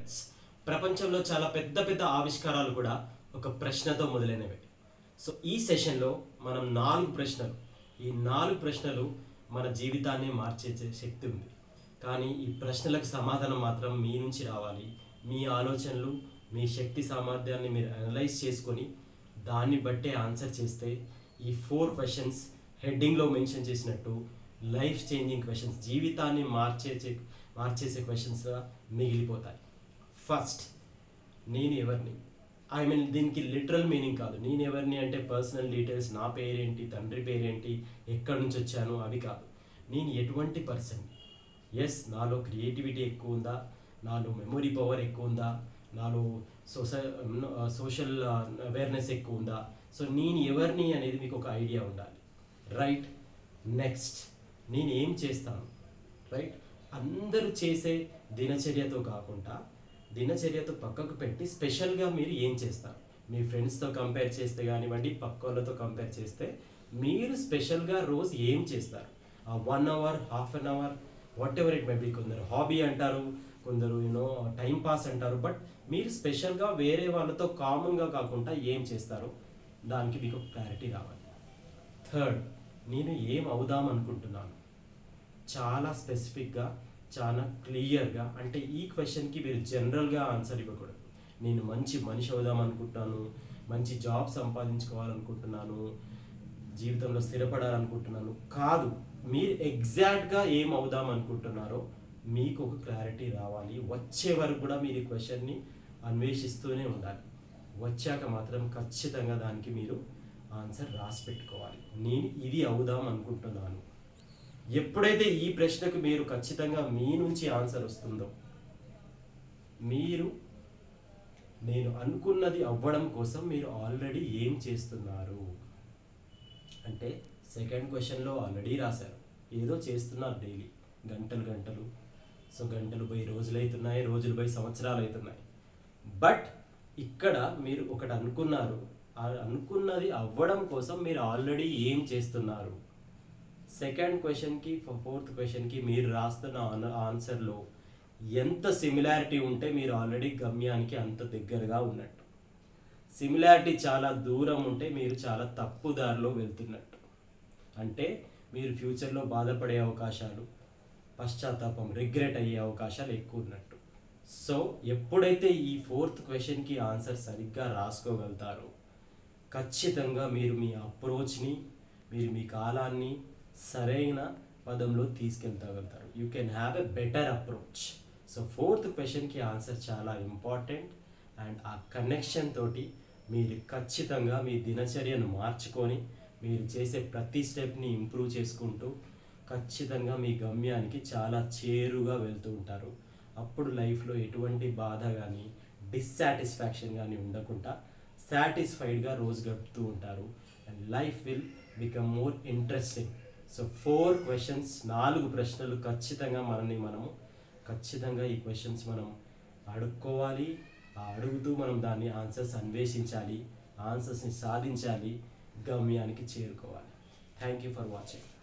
Methods. ప్రపంచంలో చాలా పెద్ద పెద్ద ఆవిష్కారాలు కూడా ఒక ప్రశ్నతో మొదలైనవి. సో ఈ సెషన్లో మనం 4 ప్రశ్నలు, ఈ 4 ప్రశ్నలు మన జీవితాన్ని మార్చే శక్తి ఉంది. కానీ ఈ ప్రశ్నలకు సమాధానం మాత్రం మీ నుంచి రావాలి. మీ ఆలోచనలు, మీ శక్తి సామర్థ్యాన్ని మీరు అనలైజ్ చేసుకొని దాన్ని బట్టే ఆన్సర్ చేస్తే ఈ 4 క్వశ్చన్స్ హెడ్డింగ్లో మెన్షన్ చేసినట్టు లైఫ్ చేంజింగ్ క్వశ్చన్స్, జీవితాన్ని మార్చేసే క్వశ్చన్స్గా మిగిలిపోతాయి. ఫస్ట్, నేను ఎవరిని? ఐ మీన్ దీనికి లిటరల్ మీనింగ్ కాదు. నేను ఎవరిని అంటే పర్సనల్ డీటెయిల్స్, నా పేరేంటి, తండ్రి పేరేంటి, ఎక్కడి నుంచి వచ్చాను అవి కాదు. నేను ఎటువంటి పర్సన్? ఎస్, నాలో క్రియేటివిటీ ఎక్కువ ఉందా, నాలో మెమొరీ పవర్ ఎక్కువ ఉందా, నాలో సోషల్ అవేర్నెస్ ఎక్కువ ఉందా? సో నేను ఎవరిని అనేది మీకు ఒక ఐడియా ఉండాలి, రైట్? నెక్స్ట్, నేను ఏం చేస్తాను, రైట్? అందరూ చేసే దినచర్యతో కాకుండా దినచర్యతో పక్కకు పెట్టి స్పెషల్గా మీరు ఏం చేస్తారు? మీ ఫ్రెండ్స్తో కంపేర్ చేస్తే కానివ్వండి, పక్క వాళ్ళతో కంపేర్ చేస్తే మీరు స్పెషల్గా రోజు ఏం చేస్తారు? ఆ 1 hour, half an hour, whatever it may be. కొందరు హాబీ అంటారు, కొందరు టైం పాస్ అంటారు. బట్ మీరు స్పెషల్గా వేరే వాళ్ళతో కామన్గా కాకుండా ఏం చేస్తారు? దానికి మీకు క్లారిటీ రావాలి. థర్డ్, నేను ఏం అవుదాం అనుకుంటున్నాను? చాలా స్పెసిఫిక్గా, చాలా క్లియర్గా. అంటే ఈ క్వశ్చన్కి మీరు జనరల్గా ఆన్సర్ ఇవ్వకూడదు. నేను మంచి మనిషి అవుదాం అనుకుంటున్నాను, మంచి జాబ్ సంపాదించుకోవాలనుకుంటున్నాను, జీవితంలో స్థిరపడాలనుకుంటున్నాను కాదు. మీరు ఎగ్జాక్ట్గా ఏం అవుదాం అనుకుంటున్నారో మీకు ఒక క్లారిటీ రావాలి. వచ్చే వరకు కూడా మీరు ఈ క్వశ్చన్ని అన్వేషిస్తూనే ఉండాలి. వచ్చాక మాత్రం ఖచ్చితంగా దానికి మీరు ఆన్సర్ రాసి పెట్టుకోవాలి. నేను ఇది అవుదాం అనుకుంటున్నాను. ఎప్పుడైతే ఈ ప్రశ్నకు మీరు ఖచ్చితంగా మీ నుంచి ఆన్సర్ వస్తుందో, మీరు నేను అనుకున్నది అవ్వడం కోసం మీరు ఆల్రెడీ ఏం చేస్తున్నారు అంటే, సెకండ్ క్వశ్చన్లో ఆల్రెడీ రాశారు, ఏదో చేస్తున్నారు డైలీ, గంటలు. సో గంటలు పోయి రోజులు అవుతున్నాయి, రోజులు పోయి సంవత్సరాలు అవుతున్నాయి. బట్ ఇక్కడ మీరు ఒకటి అనుకున్నారు, అనుకున్నది అవ్వడం కోసం మీరు ఆల్రెడీ ఏం చేస్తున్నారు? సెకండ్ క్వశ్చన్కి, ఫోర్త్ క్వశ్చన్కి మీరు రాస్తున్న ఆన్సర్లో ఎంత సిమిలారిటీ ఉంటే మీరు ఆల్రెడీ గమ్యానికి అంత దగ్గరగా ఉన్నట్టు. సిమిలారిటీ చాలా దూరం ఉంటే మీరు చాలా తప్పు దారిలో వెళ్తున్నట్టు. అంటే మీరు ఫ్యూచర్లో బాధపడే అవకాశాలు, పశ్చాత్తాపం, రిగ్రెట్ అయ్యే అవకాశాలు ఎక్కువ ఉన్నట్టు. సో ఎప్పుడైతే ఈ ఫోర్త్ క్వశ్చన్కి ఆన్సర్ సరిగ్గా రాసుకోగలుగుతారో ఖచ్చితంగా మీరు మీ అప్రోచ్ని, మీరు మీ కాలాన్ని సరైన పదంలో తీసుకెళ్తగలుగుతారు. You can have a better approach. So fourth క్వశ్చన్కి ఆన్సర్ చాలా ఇంపార్టెంట్. అండ్ ఆ కనెక్షన్ తోటి మీరు ఖచ్చితంగా మీ దినచర్యను మార్చుకొని మీరు చేసే ప్రతి స్టెప్ని ఇంప్రూవ్ చేసుకుంటూ ఖచ్చితంగా మీ గమ్యానికి చాలా చేరుగా వెళ్తూ ఉంటారు. అప్పుడు లైఫ్లో ఎటువంటి బాధ కానీ, డిస్సాటిస్ఫాక్షన్ కానీ ఉండకుండా సాటిస్ఫైడ్గా రోజు గడుపుతూ ఉంటారు. And life will become more interesting. So 4 questions, 4 ప్రశ్నలు ఖచ్చితంగా మనము ఖచ్చితంగా ఈ క్వశ్చన్స్ మనం అడుక్కోవాలి. అడుగుతూ మనం దాన్ని ఆన్సర్స్ అన్వేషించాలి, ఆన్సర్స్ని సాధించాలి, గమ్యానికి చేరుకోవాలి. Thank you for watching.